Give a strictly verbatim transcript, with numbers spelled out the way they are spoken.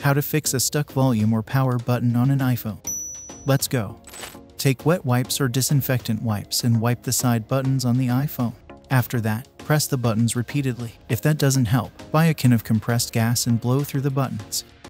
How to fix a stuck volume or power button on an iPhone. Let's go. Take wet wipes or disinfectant wipes and wipe the side buttons on the iPhone. After that, press the buttons repeatedly. If that doesn't help, buy a can of compressed gas and blow through the buttons.